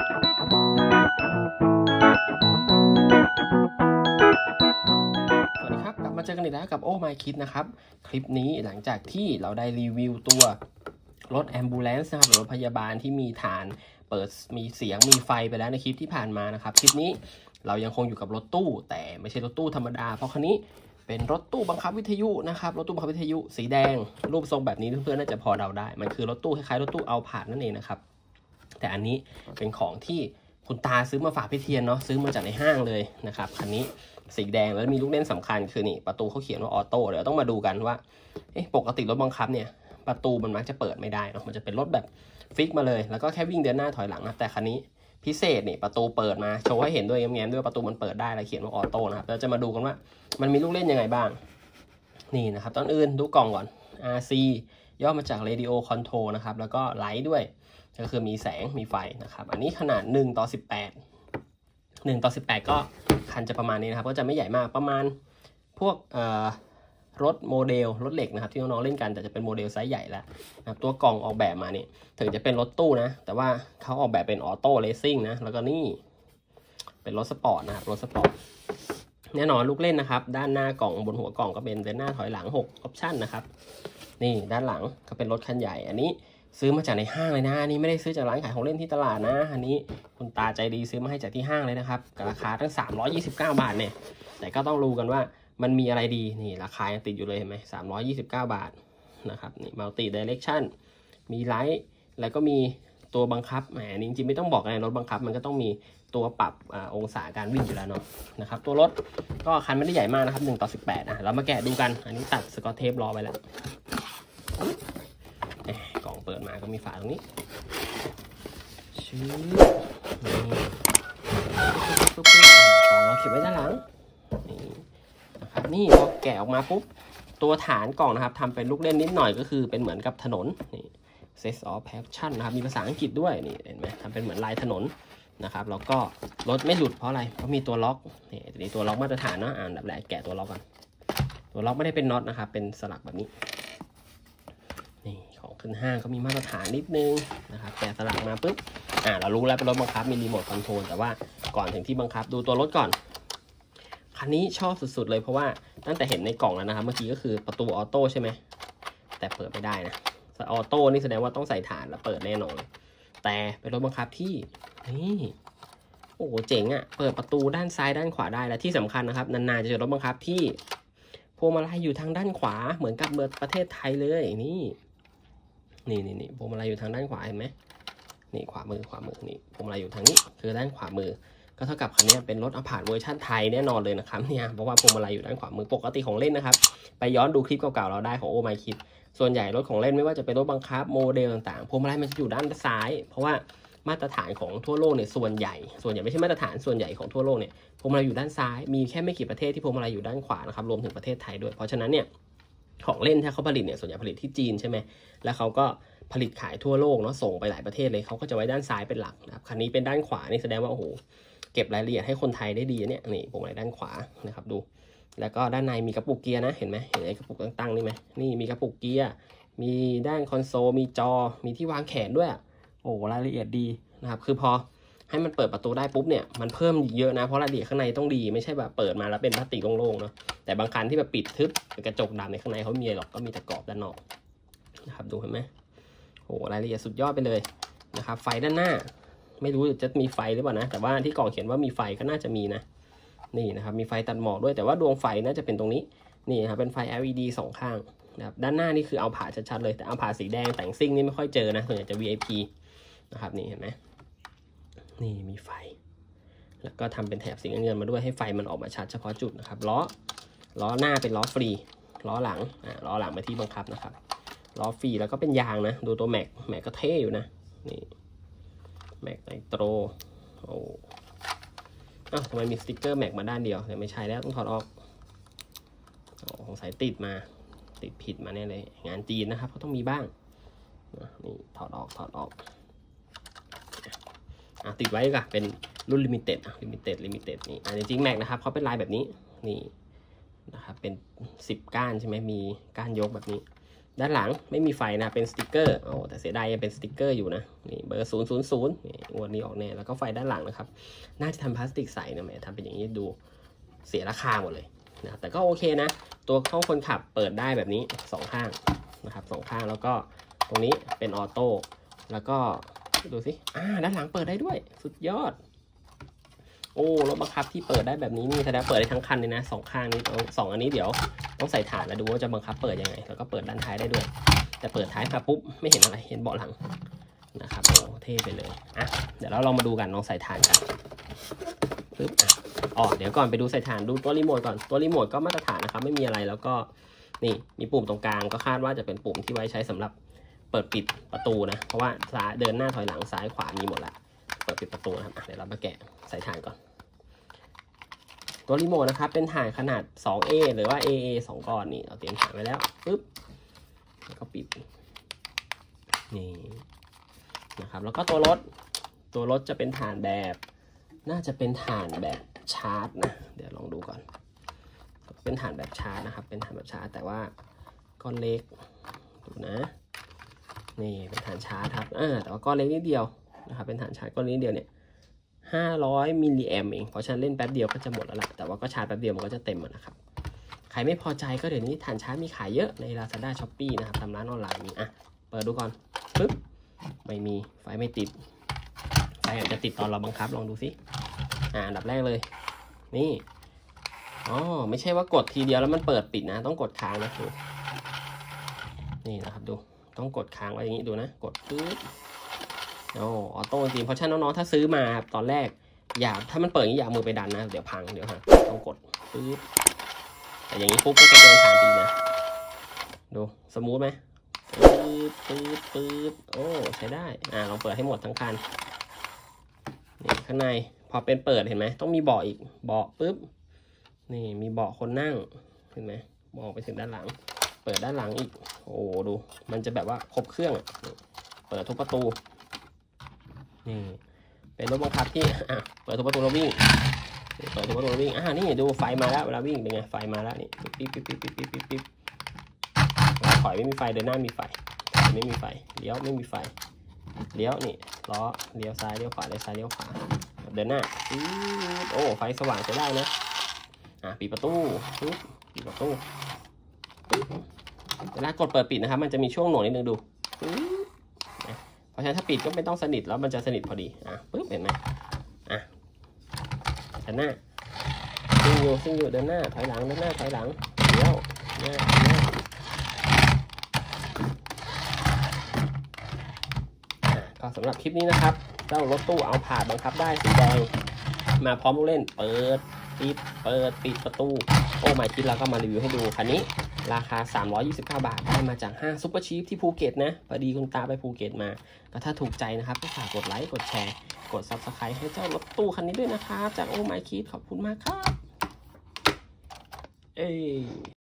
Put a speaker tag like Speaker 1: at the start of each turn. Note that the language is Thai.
Speaker 1: สวัสดีครับกลับมาเจอกันอีกแล้วกับโอ้ My Kid นะครับคลิปนี้หลังจากที่เราได้รีวิวตัวรถ Ambulance นะครับหรือรถพยาบาลที่มีฐานเปิดมีเสียงมีไฟไปแล้วในคลิปที่ผ่านมานะครับคลิปนี้เรายังคงอยู่กับรถตู้แต่ไม่ใช่รถตู้ธรรมดาเพราะคันนี้เป็นรถตู้บังคับวิทยุนะครับรถตู้บังคับวิทยุสีแดงรูปทรงแบบนี้เพื่อนๆน่าจะพอเดาได้มันคือรถตู้คล้ายๆรถตู้เอาผาดนั่นเองนะครับแต่อันนี้เป็นของที่คุณตาซื้อมาฝากพี่เทียนเนาะซื้อมาจากในห้างเลยนะครับคันนี้สีแดงแล้วมีลูกเล่นสำคัญคือนี่ประตูเขาเขียนว่าออโต้เดี๋ยวต้องมาดูกันว่าปกติรถบังคับเนี่ยประตูมันมักจะเปิดไม่ได้เนาะมันจะเป็นรถแบบฟิกมาเลยแล้วก็แค่วิ่งเดินหน้าถอยหลังนะแต่คันนี้พิเศษนี่ประตูเปิดมาโชว์ให้เห็นด้วยแง้มๆด้วยประตูมันเปิดได้แล้วเขียนว่าออโต้นะครับเราจะมาดูกันว่ามันมีลูกเล่นยังไงบ้างนี่นะครับตอนอื่นดูกล่องก่อน RC ย่อมาจาก Radio Control นะครับแล้วก็ไลท์ด้วยก็คือมีแสงมีไฟนะครับอันนี้ขนาด1:18 1:18ก็คันจะประมาณนี้นะครับก็จะไม่ใหญ่มากประมาณพวกรถโมเดลรถเหล็กนะครับที่น้องๆเล่นกันแต่จะเป็นโมเดลไซส์ใหญ่แล้วนะครับตัวกล่องออกแบบมานี่ถึงจะเป็นรถตู้นะแต่ว่าเขาออกแบบเป็นออโต้เรซิ่งนะแล้วก็นี่เป็นรถสปอร์ตนะครับรถสปอร์ตแน่นอนลูกเล่นนะครับด้านหน้ากล่องบนหัวกล่องก็เป็นเดินหน้าถอยหลัง6 ออปชั่นนะครับนี่ด้านหลังก็เป็นรถคันใหญ่อันนี้ซื้อมาจากในห้างเลยนะอันนี้ไม่ได้ซื้อจากร้านขายของเล่นที่ตลาดนะอันนี้คุณตาใจดีซื้อมาให้จากที่ห้างเลยนะครับกับราคาตั้ง329 บาทเนี่ยแต่ก็ต้องรู้กันว่ามันมีอะไรดีนี่ราคายังติดอยู่เลยเห็นไหม329 บาทนะครับนี่มัลติไดเรกชันมีไลท์แล้วก็มีตัวบังคับแหมจริงๆไม่ต้องบอกอะไรรถบังคับมันก็ต้องมีตัวปรับองศาการวิ่งอยู่แล้วเนาะนะครับตัวรถก็คันไม่ได้ใหญ่มากนะครับ1:18นะเรามาแกะดูกันอันนี้ตัดสกอตเทปรอไว้แล้วกล่องเปิดมาก็มีฝาตรงนี้ชื้อกล่องเราเก็บไว้ด้านหลังนี่นะครับนี่พอแกะออกมาปุ๊บตัวฐานกล่องนะครับทำเป็นลูกเล่นนิดหน่อยก็คือเป็นเหมือนกับถนนนี่ Sense of Passion นะครับมีภาษาอังกฤษด้วยนี่เห็นไหมทำเป็นเหมือนลายถนนนะครับแล้วก็รถไม่หลุดเพราะอะไรเพราะมีตัวล็อกนี่ตัวล็อกมาตรฐานเนาะอันดับแรกแกะตัวล็อกก่อนตัวล็อกไม่ได้เป็นน็อตนะครับเป็นสลักแบบนี้นี่ของขึ้นห้างก็มีมาตรฐานนิดนึงนะครับแกะสลักมาปุ๊บเรารู้แล้วเป็นรถบังคับมีรีโมทคอนโทรลแต่ว่าก่อนถึงที่บังคับดูตัวรถก่อนคันนี้ชอบสุดๆเลยเพราะว่าตั้งแต่เห็นในกล่องแล้วนะครับเมื่อกี้ก็คือประตูออโต้ใช่ไหมแต่เปิดไม่ได้นะออโต้นี่แสดงว่าต้องใส่ฐานแล้วเปิดแน่นอนแต่เป็นรถบังคับที่นี่โอ้โหเจ๋งอ่ะเปิดประตูด้านซ้ายด้านขวาได้และที่สำคัญนะครับนานๆจะเจอรถบังคับที่พวงมาลัยอยู่ทางด้านขวาเหมือนกับประเทศไทยเลยนี่พวงมาลัยอยู่ทางด้านขวาเห็นไหมนี่ขวามือนี่พวงมาลัยอยู่ทางนี้คือด้านขวามือก็เท่ากับคันนี้เป็นรถอพาร์ตเวอร์ชันไทยแน่นอนเลยนะครับเนี่ยเพราะว่าพวงมาลัยอยู่ด้านขวามือปกติของเล่นนะครับไปย้อนดูคลิปเก่าๆเราได้ของโอ้ My Kidส่วนใหญ่รถของเล่นไม่ว่าจะเป็นรถบังคับโมเดลต่างๆพวงมาลัยมันจะอยู่ด้านซ้ายเพราะว่ามาตรฐานของทั่วโลกเนี่ยส่วนใหญ่ไม่ใช่มาตรฐานส่วนใหญ่ของทั่วโลกเนี่ยพวงมาลัยอยู่ด้านซ้ายมีแค่ไม่กี่ประเทศที่พวงมาลัยอยู่ด้านขวานะครับรวมถึงประเทศไทยด้วยเพราะฉะนั้นเนี่ยของเล่นถ้าเขาผลิตเนี่ยส่วนใหญ่ผลิตที่จีนใช่ไหมแล้วเขาก็ผลิตขายทั่วโลกเนาะส่งไปหลายประเทศเลยเขาก็จะไว้ด้านซ้ายเป็นหลักนะครับคันนี้เป็นด้านขวานี่แสดงว่าโอ้โหเก็บรายละเอียดให้คนไทยได้ดีเนี่ยนี่พวงมาลัยด้านขวานะครับดูแล้วก็ด้านในมีกระปุกเกียร์นะเห็นไหมเห็นไอ้กระปุกตั้งๆนี่ไหมนี่มีกระปุกเกียร์มีด้านคอนโซลมีจอมีที่วางแขนด้วยโอ้รายละเอียดดีนะครับคือพอให้มันเปิดประตูได้ปุ๊บเนี่ยมันเพิ่มเยอะนะเพราะรายละเอียดข้างในต้องดีไม่ใช่แบบเปิดมาแล้วเป็นพลาสติกโล่งๆเนาะแต่บางคันที่แบบปิดทึบเป็นกระจกดำในข้างในเขามีหรอกก็มีแต่กรอบด้านนอกนะครับดูเห็นไหมโอ้รายละเอียดสุดยอดไปเลยนะครับไฟด้านหน้าไม่รู้จะมีไฟหรือเปล่านะแต่ว่าที่กล่องเขียนว่ามีไฟก็น่าจะมีนะนี่นะครับมีไฟตัดหมอกด้วยแต่ว่าดวงไฟน่าจะเป็นตรงนี้นี่นะครับเป็นไฟ LED 2 ข้างนะครับด้านหน้านี่คือเอาผ่าชัดๆเลยแต่เอาผ่าสีแดงแต่งซิ่งนี่ไม่ค่อยเจอนะส่วนใหญ่จะ VIP นะครับนี่เห็นไหมนี่มีไฟแล้วก็ทำเป็นแถบสีเงินมาด้วยให้ไฟมันออกมาชัดเฉพาะจุดนะครับล้อหน้าเป็นล้อฟรีล้อหลังมาที่บังคับนะครับล้อฟรีแล้วก็เป็นยางนะดูตัวแม็กก็เท่อยู่นะนี่แม็กไนโตรโอ้ทำไมมีสติ๊กเกอร์แม็กมาด้านเดียวแต่ไม่ใช่แล้วต้องถอดออกสงสัยติดผิดมาแน่เลยงานจีนนะครับเขาต้องมีบ้างนี่ถอดออกติดไว้ก็เป็นรุ่นลิมิเต็ดนี่จริงๆแม็กนะครับเขาเป็นลายแบบนี้นี่นะครับเป็น10 ก้านใช่ไหมมีก้านยกแบบนี้ด้านหลังไม่มีไฟนะเป็นสติกเกอร์แต่เสียดายยังเป็นสติกเกอร์อยู่นะนี่เบอร์000นี่งวดนี้ออกแน่แล้วก็ไฟด้านหลังนะครับน่าจะทำพลาสติกใสนะแม่ทำเป็นอย่างนี้ดูเสียราคาหมดเลยนะแต่ก็โอเคนะตัวห้องคนขับเปิดได้แบบนี้2ข้างนะครับ2ข้างแล้วก็ตรงนี้เป็นออโต้แล้วก็ดูสิด้านหลังเปิดได้ด้วยสุดยอดโอ้รถบังคับที่เปิดได้แบบนี้นี่แสดงเปิดได้ทั้งคันเลยนะ2ข้างนี้2อันนี้เดี๋ยวต้องใส่ฐานแล้วดูว่าจะบังคับเปิดยังไงแล้วก็เปิดด้านท้ายได้ด้วยแต่เปิดท้ายมาปุ๊บไม่เห็นอะไรเห็นเบาะหลังนะครับโอ้เท่ไปเลยเดี๋ยวเราลองมาดูกันลองใส่ฐานกันปึ๊บเดี๋ยวก่อนไปดูใส่ฐานดูตัวรีโมทก่อนตัวรีโมทก็มาตรฐานนะครับไม่มีอะไรแล้วก็นี่มีปุ่มตรงกลางก็คาดว่าจะเป็นปุ่มที่ไว้ใช้สำหรับเปิดปิดประตูนะเพราะว่าซ้ายเดินหน้าถอยหลังซ้ายขวามีหมดละเปิดปิดประตูนะครับเดี๋ยวเรามาแกะใส่ฐานก่อนตัวรีโมทนะครับเป็นฐานขนาด 2A หรือว่า AA 2 ก้อนนี่เราเตรียมฐานไว้แล้วปึ๊บแล้วก็ปิดนี่นะครับแล้วก็ตัวรถจะเป็นฐานแบบน่าจะเป็นฐานแบบชาร์จนะเดี๋ยวลองดูก่อนเป็นฐานแบบชาร์จนะครับเป็นฐานแบบชาร์จแต่ว่าก้อนเล็กดูนะนี่เป็นฐานชาร์จครับแต่ว่าก้อนเล็กนิดเดียวนะครับเป็นฐานชาร์จก้อนนิดเดียวเนี่ย500มิลลิแอมป์เองเพราะฉะนั้นเล่นแป๊บเดียวก็จะหมดแล้วล่ะแต่ว่าก็ชาร์จแป๊บเดียวมันก็จะเต็มนะครับใครไม่พอใจก็เดี๋ยวนี้ฐานชาร์จมีขายเยอะใน Lazada Shopee นะครับตามร้านออนไลน์มีเปิดดูก่อนปึ๊บไม่มีไฟไม่ติดไฟอาจจะติดตอนเราบังคับลองดูสิอันดับแรกเลยนี่ไม่ใช่ว่ากดทีเดียวแล้วมันเปิดปิดนะต้องกดค้างนะดูนี่นะครับดูต้องกดค้างไว้อย่างนี้ดูนะกดปึ๊บออโต้จริงเพราะฉะนั้นน้องๆถ้าซื้อมาตอนแรกถ้ามันเปิดอย่างนี้อย่ามือไปดันนะเดี๋ยวพังเดี๋ยวต้องกดปึ๊บแต่อย่างนี้ปุ๊บก็จะเดินฐานดีนะดูสมูทไหมปึ๊บโอ้ใช้ได้ลองเปิดให้หมดทั้งคันนี่ข้างในพอเป็นเปิดเห็นไหมต้องมีเบาะอีกเบาะปึ๊บนี่มีเบาะคนนั่งเห็นไหมมองไปถึงด้านหลังเปิดด้านหลังอีกโอ้ดูมันจะแบบว่าครบเครื่องเปิดทุกประตูนี่เป็นรถบังคับที่เปิดทุกประตูแล้ววิ่งเปิดทุกประตูแล้ววิ่งนี่ดูไฟมาแล้วเวลาวิ่งเป็นไงไฟมาแล้วนี่ปิ๊บถอยไม่มีไฟเดินหน้ามีไฟไม่มีไฟเลี้ยวไม่มีไฟเลี้ยวนี่ล้อเลี้ยวซ้ายเลี้ยวขวาเลี้ยวซ้ายเลี้ยวขวาเดินหน้าโอ้ไฟสว่างใช้ได้นะปิดประตูปิดประตูเวลากดเปิดปิดนะครับมันจะมีช่วงหน่วงนิดนึงดูเพราะฉะนั้นถ้าปิดก็ไม่ต้องสนิทแล้วมันจะสนิทพอดีปึ๊บเห็นไหมเดินหน้าซิ่งอยู่เดินหน้าถอยหลังเดินหน้าถอยหลังเลี้ยวหน้าก็สำหรับคลิปนี้นะครับเจ้ารถตู้เอาผ่าบังคับได้สีแดงมาพร้อมลูกเล่นเปิดปิดประตูโอ้ไม่คิดแล้วก็มารีวิวให้ดูคันนี้ราคา329 บาทได้มาจากห้างซุปเปอร์ชีฟที่ภูเก็ตนะพอดีคุณตาไปภูเก็ตมาก็ถ้าถูกใจนะครับก็ฝากกดไลค์กดแชร์กด Subscribe ให้เจ้ารถตู้คันนี้ด้วยนะครับจากโอ้ไม่คิดขอบคุณมากครับ